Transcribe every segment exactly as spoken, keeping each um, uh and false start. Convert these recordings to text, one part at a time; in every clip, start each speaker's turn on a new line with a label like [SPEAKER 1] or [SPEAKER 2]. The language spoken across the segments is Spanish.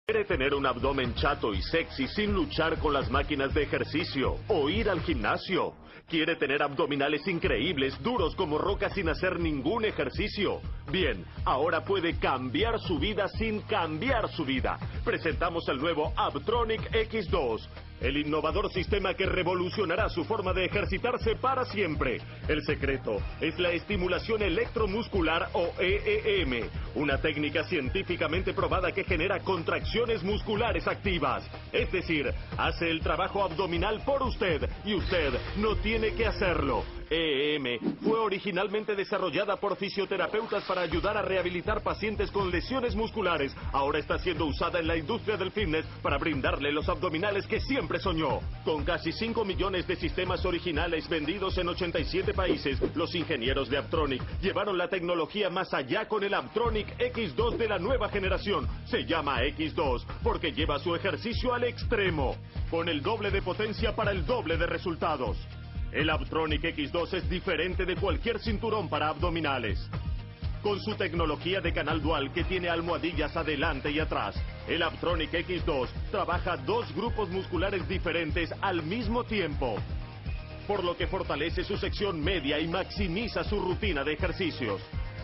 [SPEAKER 1] ¿Quiere tener un abdomen chato y sexy sin luchar con las máquinas de ejercicio o ir al gimnasio? ¿Quiere tener abdominales increíbles, duros como rocas sin hacer ningún ejercicio? Bien, ahora puede cambiar su vida sin cambiar su vida. Presentamos el nuevo Abtronic equis dos. El innovador sistema que revolucionará su forma de ejercitarse para siempre. El secreto es la estimulación electromuscular o E E M, una técnica científicamente probada que genera contracciones musculares activas. Es decir, hace el trabajo abdominal por usted y usted no tiene que hacerlo. E E M fue originalmente desarrollada por fisioterapeutas para ayudar a rehabilitar pacientes con lesiones musculares. Ahora está siendo usada en la industria del fitness para brindarle los abdominales que siempre soñó. Con casi cinco millones de sistemas originales vendidos en ochenta y siete países, los ingenieros de Abtronic llevaron la tecnología más allá con el Abtronic equis dos de la nueva generación. Se llama equis dos porque lleva su ejercicio al extremo, con el doble de potencia para el doble de resultados. El Abtronic equis dos es diferente de cualquier cinturón para abdominales. Con su tecnología de canal dual que tiene almohadillas adelante y atrás, el Abtronic equis dos trabaja dos grupos musculares diferentes al mismo tiempo, por lo que fortalece su sección media y maximiza su rutina de ejercicios.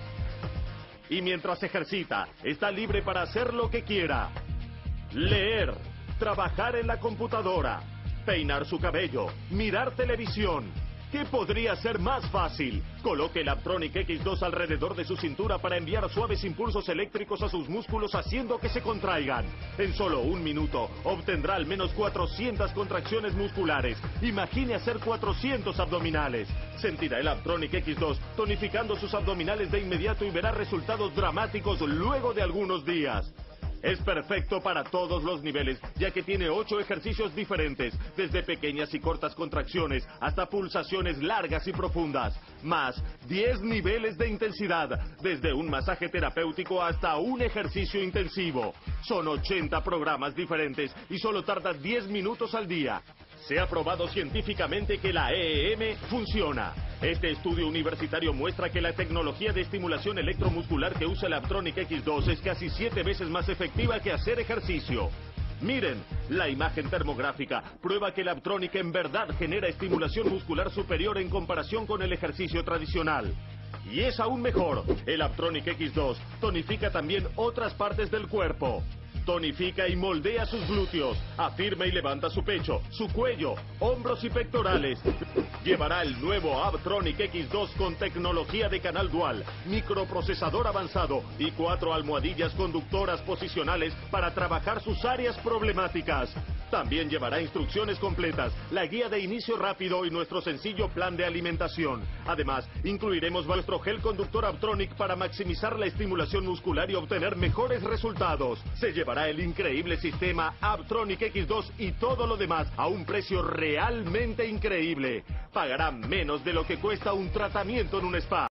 [SPEAKER 1] Y mientras ejercita, está libre para hacer lo que quiera: leer, trabajar en la computadora, peinar su cabello, mirar televisión. ¿Qué podría ser más fácil? Coloque el Abtronic equis dos alrededor de su cintura para enviar suaves impulsos eléctricos a sus músculos haciendo que se contraigan. En solo un minuto obtendrá al menos cuatrocientas contracciones musculares. Imagine hacer cuatrocientos abdominales. Sentirá el Abtronic equis dos tonificando sus abdominales de inmediato y verá resultados dramáticos luego de algunos días. Es perfecto para todos los niveles, ya que tiene ocho ejercicios diferentes, desde pequeñas y cortas contracciones hasta pulsaciones largas y profundas, más diez niveles de intensidad, desde un masaje terapéutico hasta un ejercicio intensivo. Son ochenta programas diferentes y solo tarda diez minutos al día. Se ha probado científicamente que la E E M funciona. Este estudio universitario muestra que la tecnología de estimulación electromuscular que usa el Abtronic equis dos es casi siete veces más efectiva que hacer ejercicio. Miren, la imagen termográfica prueba que el Abtronic en verdad genera estimulación muscular superior en comparación con el ejercicio tradicional. Y es aún mejor, el Abtronic equis dos tonifica también otras partes del cuerpo. Tonifica y moldea sus glúteos, afirma y levanta su pecho, su cuello, hombros y pectorales. Llevará el nuevo Abtronic equis dos con tecnología de canal dual, microprocesador avanzado y cuatro almohadillas conductoras posicionales para trabajar sus áreas problemáticas. También llevará instrucciones completas, la guía de inicio rápido y nuestro sencillo plan de alimentación. Además, incluiremos nuestro gel conductor Abtronic para maximizar la estimulación muscular y obtener mejores resultados. Se llevará el increíble sistema Abtronic equis dos y todo lo demás a un precio realmente increíble. Pagará menos de lo que cuesta un tratamiento en un spa.